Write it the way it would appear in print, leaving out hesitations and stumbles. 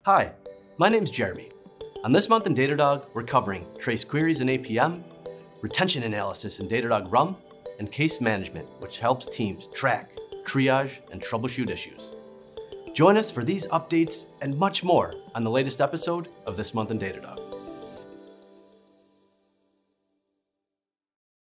Hi, my name's Jeremy. On this month in Datadog, we're covering trace queries in APM, retention analysis in Datadog RUM, and case management, which helps teams track, triage, and troubleshoot issues. Join us for these updates and much more on the latest episode of This Month in Datadog.